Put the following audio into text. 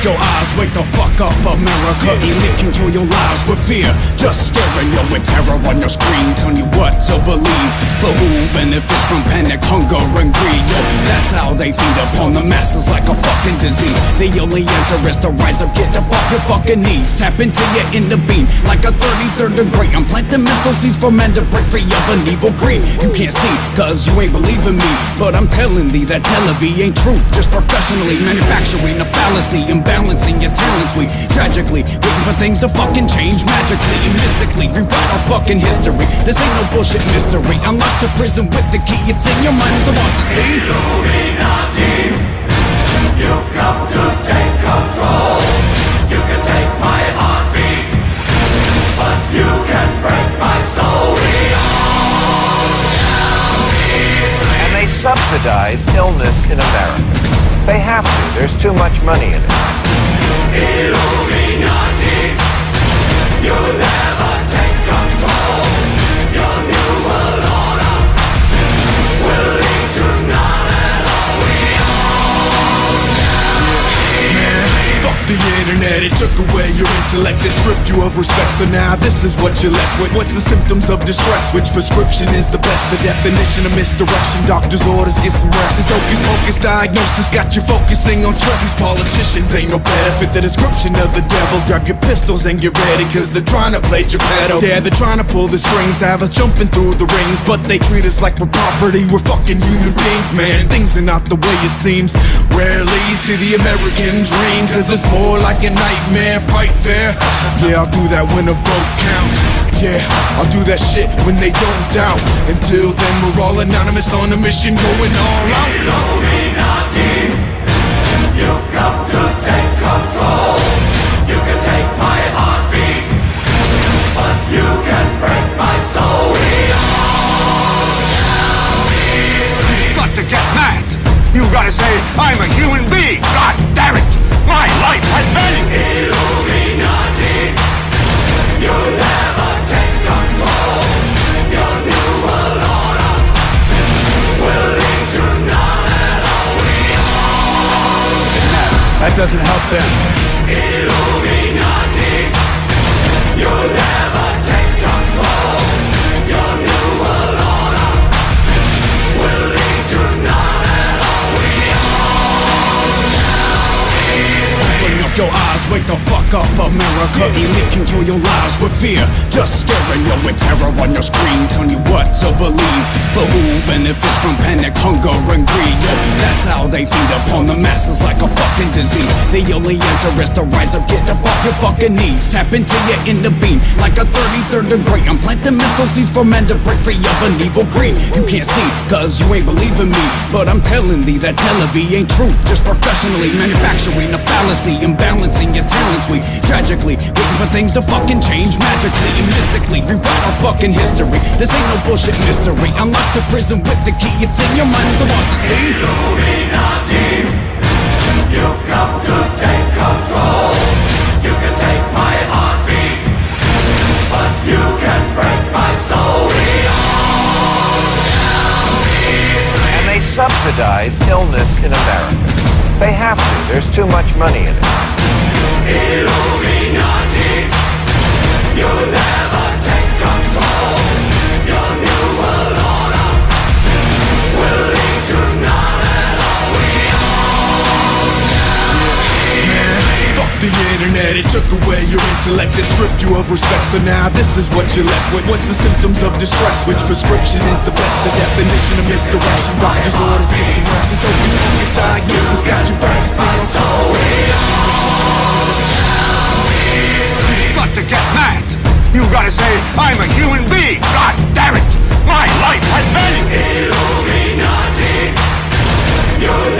your eyes, wake the fuck up, America. Elite control your lives with fear, just scaring you with terror on your screen, telling you what to believe. But who benefits from panic, hunger, and greed? Yo, that's how they feed upon the masses like a fucking disease. The only answer is to rise up, get up off your fucking knees. Tap into your inner being like a 33rd degree. I'm planting mental seeds for men to break free of an evil greed. You can't see, cause you ain't believing me, but I'm telling thee that television ain't true. Just professionally manufacturing a fallacy, imbalancing your talents. We tragically waiting for things to fucking change magically and mystically rewrite our fucking history. This ain't no bullshit mystery. I'm locked to prison with the key. It's in your mind, is the boss to see. Illuminati, you've come to take control. You can take my heartbeat, but you can break my soul. We all shall be free. And they subsidize illness in America. They have to. There's too much money in it. Illuminati, you'll never take control. Your new world order will lead to none at all. We all shall be free. Fuck the internet, it took away your intellect. It stripped you of respect, so now this is what you're left with. What's the symptoms of distress? Which prescription is the best? The definition of misdirection, doctor's orders, get some rest. This hocus pocus diagnosis got you focusing on stress. These politicians ain't no better, fit the description of the devil. Grab your pistols and get ready, cause they're trying to play Geppetto. Yeah, they're trying to pull the strings, have us jumping through the rings, but they treat us like we're property. We're fucking human beings, man. Things are not the way it seems. Rarely see the American dream, cause it's more like a nightmare, fight fair. Yeah, I'll do that when a vote counts. Yeah, I'll do that shit when they don't doubt. Until then, we're all anonymous on a mission, going all out. Illuminati, you've come to take control. You can take my heartbeat, but you can break my soul. We all shall be free. You've got to get mad. You've got to say, I'm a human being. God damn it. My life has value. Illuminati, you'll never take control. Your new world order will lead to none at all. We all shall. That doesn't help them. Illuminati, you'll never take control. Your new world order will lead to none at all. We all shall be free. Open up your eyes, wake the fuck up, America. Elite control your lives with fear, just scaring you with terror on your screen, telling you what to believe. But who benefits from panic, hunger, and greed? Yo, that's how they feed upon the masses like a fucking disease. The only answer is to rise up, get up off your fucking knees. Tap into your inner being like a 33rd degree. I'm planting mental seeds for men to break free of an evil greed. You can't see, cause you ain't believing me, but I'm telling thee that television ain't true. Just professionally manufacturing a fallacy, imbalancing your talents. We tragically waiting for things to fucking change magically and mystically rewrite our fucking history. This ain't no bullshit mystery. I'm locked to prison with the key. It's in your mind, is the boss to see. Illuminati, you've come to take control. You can take my heartbeat, but you can break my soul. We all shall be free. And they subsidize illness in America. They have to. There's too much money in it. Illuminati, you'll never take control. Your new world order will lead to none at all. We all shall be free. Fuck the internet, it took away your intellect. It stripped you of respect, so now this is what you're left with. What's the symptoms of distress? Which prescription is the best? The definition of misdirection, doctor's orders, get some rest. This hocus pocus diagnosis got you focusing on You've got to get mad. You've got to say, I'm a human being. God damn it. My life has value. Illuminati, you'll